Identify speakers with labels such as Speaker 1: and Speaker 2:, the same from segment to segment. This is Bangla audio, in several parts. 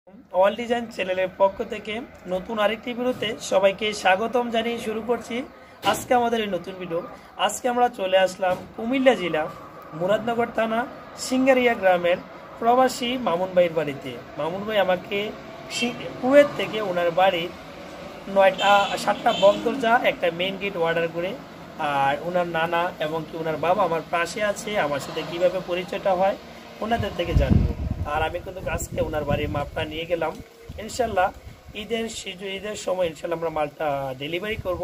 Speaker 1: অল ডিজাইন চ্যানেলের পক্ষ থেকে নতুন আরেকটি ভিডিওতে সবাইকে স্বাগতম জানিয়ে শুরু করছি আজকে আমাদের এই নতুন ভিডিও। আজকে আমরা চলে আসলাম কুমিল্লা জেলা মুরাদনগর থানা সিঙ্গারিয়া গ্রামের প্রবাসী মামুন ভাইয়ের বাড়িতে। মামুন ভাই আমাকে কুয়েত থেকে ওনার বাড়ির 7টা বকদরজা একটা মেইন গেট অর্ডার করে, আর ওনার নানা এবং কি ওনার বাবা আমার পাশে আছে, আমার সাথে কীভাবে পরিচয়টা হয় ওনাদের থেকে জানবো। আর আমি কিন্তু আজকে ওনার বাড়ির মাপটা নিয়ে গেলাম, ইনশাল্লাহ ঈদের সময় ইনশাল্লাহ আমরা মালটা ডেলিভারি করব।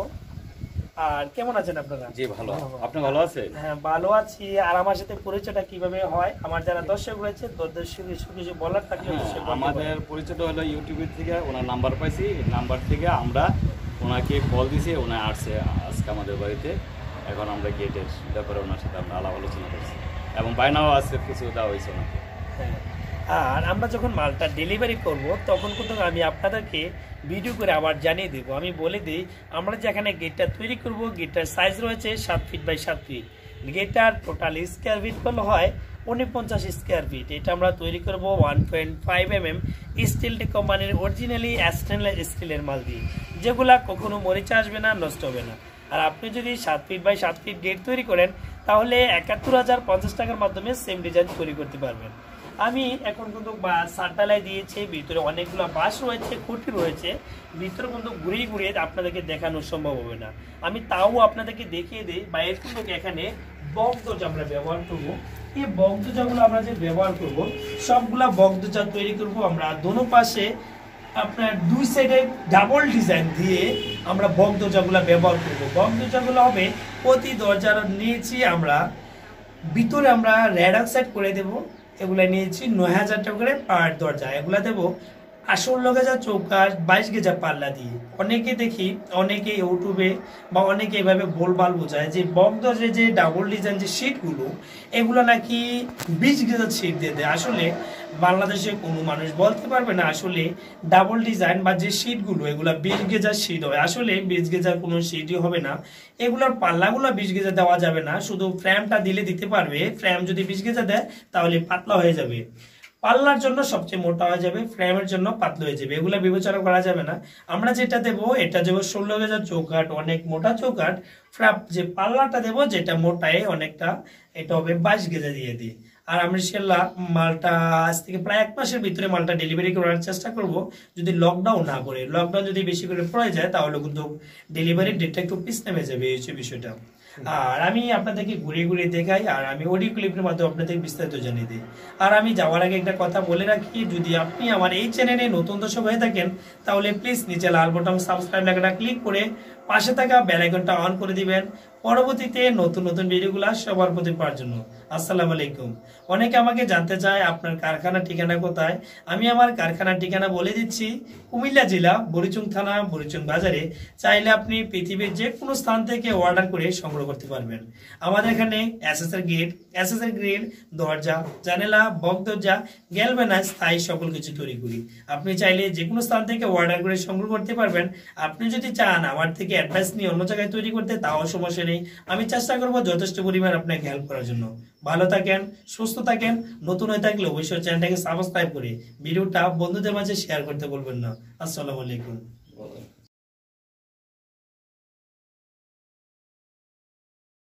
Speaker 1: আর কেমন আছেন আপনারা?
Speaker 2: জি ভালো, আপনি ভালো আছেন?
Speaker 1: হ্যাঁ ভালো আছি। আর আমার সাথে পরিচয়টা কিভাবে হয়, আমার যারা দর্শক রয়েছে কিছু বলার থাকলে
Speaker 2: আমাদের পরিচয়টা হলো ইউটিউবের থেকে ওনার নাম্বার পাইছি, নাম্বার থেকে আমরা ওনাকে কল দিয়েছি, ওনা আসছে আজকে আমাদের বাড়িতে। এখন আমরা গেটের ব্যাপারে ওনার সাথে আমরা আলাপ আলোচনা করছি এবং বায়নাও আছে কিছু দেওয়া হয়েছে ওনাকে।
Speaker 1: হ্যাঁ, আর আমরা যখন মালটা ডেলিভারি করব তখন কিন্তু আমি আপনাদেরকে ভিডিও করে আবার জানিয়ে দেবো। আমি বলে দিই, আমরা যেখানে গেটটা তৈরি করব গেটটার সাইজ রয়েছে 7 ফিট বাই 7 ফিট। গেটটার টোটাল স্কোয়ার ফিট করলে হয় 49 স্কোয়ার ফিট। এটা আমরা তৈরি করব 1.5 mm স্টিল কোম্পানির অরিজিনালি স্টেনলেস স্টিলের মাল দিয়ে, যেগুলা কখনো মরিচা আসবে না, নষ্ট হবে না। আর আপনি যদি 7 ফিট বাই 7 ফিট গেট তৈরি করেন তাহলে 71,050 টাকার মাধ্যমে সেম ডিজাইন তৈরি করতে পারবেন। আমি এখন কিন্তু সারটালাই দিয়েছি, ভিতরে অনেকগুলো বাঁশ রয়েছে, খুঁটি রয়েছে, ভিতরে কিন্তু ঘুরিয়ে ঘুরিয়ে আপনাদেরকে দেখানো সম্ভব হবে না। আমি তাও আপনাদেরকে দেখিয়ে দিই। বাইরের কিন্তু এখানে বকদরজা আমরা ব্যবহার করব। এই বকদরজাগুলো আমরা যে ব্যবহার করব সবগুলা বকদরজা তৈরি করব আমরা দোনো পাশে আপনার দুই সাইডে ডাবল ডিজাইন দিয়ে আমরা বকদরজাগুলো ব্যবহার করব। বকদরজাগুলো হবে প্রতি দরজার নিয়েছি আমরা ভিতরে আমরা রেড অক্সাইড করে দেবো। এগুলা নিয়েছি 9,000 টাকা করে পার দরজা। এগুলা দেবো 18 গেজা চৌকাঠ 22 গেজা পাল্লা দিয়ে। অনেকে দেখি অনেকে ইউটিউবে বা অনেকে এভাবে ভুলভাল বোঝায় যে বকদরজার যে ডাবল ডিজাইন যে শীটগুলো এগুলো নাকি 20 গেজা শীট দিয়ে দেয়। আসলে বাংলাদেশে কোনো মানুষ বলতে পারবে না আসলে ডাবল ডিজাইন বা যে শীটগুলো এগুলা 20 গেজা শীট হয়। আসলে 20 গেজার কোনো শীটই হবে না। এগুলোর পাল্লাগুলো 20 গেজা দেওয়া যাবে না, শুধু ফ্রেমটা দিলে দিতে পারবে। ফ্রেম যদি 20 গেজা দেয় তাহলে পাতলা হয়ে যাবে, পাল্লার জন্য সবচেয়ে মোটা হয়ে যাবে, ফ্রেমের জন্য পাতলা হয়ে যাবে। এগুলা বিবেচনা করা যাবে না। আমরা যেটা দেবো এটা দেবো 16 গেজা চৌকাঠ, অনেক মোটা চৌকাঠ। যে পাল্লাটা দেবো যেটা মোটায় অনেকটা, এটা হবে 22 গেজা দিয়ে দিই। আর আমরা ইনশাআল্লাহ মালটা আজ থেকে প্রায় 1 মাসের ভিতরে মালটা ডেলিভারি করার চেষ্টা করব। যদি লকডাউন না করে, লকডাউন যদি বেশি করে পড়ে যায় তাহলে কিন্তু ডেলিভারির ডেটটা একটু পিছনে হয়ে যাবে, এই হচ্ছে বিষয়টা। আর আমি আপনাদেরকে ঘুরিয়ে ঘুরিয়ে দেখাই আর আমি অডিও ক্লিপের মাধ্যমে আপনাদের বিস্তারিত জানিয়ে দিই। আর আমি যাওয়ার আগে একটা কথা বলে রাখি, যদি আপনি আমার এই চ্যানেলে নতুন দর্শক হয়ে থাকেন তাহলে প্লিজ নিচে লাল বাটন সাবস্ক্রাইব লেখাটা ক্লিক করে পাশে থাকা বেল আইকনটা অন করে দিবেন, পরবর্তীতে নতুন নতুন ভিডিওগুলো সবার প্রতি পাওয়ার জন্য। আসসালামু আলাইকুম। অনেকে আমাকে জানতে চায় আপনার কারখানার ঠিকানা কোথায়। আমি আমার কারখানার ঠিকানা বলে দিচ্ছি, কুমিল্লা জেলা বরিচুং থানা বরিচুং বাজারে। চাইলে আপনি পৃথিবীর যে কোনো স্থান থেকে অর্ডার করে সংগ্রহ করতে পারবেন। আমাদের এখানে এসএসআর গেট, এসএসআর গ্রিল, দরজা, জানালা, বকদরজা, গ্যালভানাইজ, স্থায়ী সকল কিছু তৈরি করি। আপনি চাইলে যে কোনো স্থান থেকে অর্ডার করে সংগ্রহ করতে পারবেন। আপনি যদি চান আমার থেকে অ্যাডভাইস নিয়ে অন্য জায়গায় তৈরি করতে, তাও সমস্যা নেই। আমি চেষ্টা করবো যথেষ্ট পরিমাণ আপনাকে হেল্প করার জন্য। ভালো থাকেন, সুস্থ থাকেন। নতুন হয়ে থাকলে অবশ্যই চ্যানেলটাকে সাবস্ক্রাইব করে ভিডিওটা বন্ধুদের মাঝে শেয়ার করতে বলবেন না। আসসালামু আলাইকুম।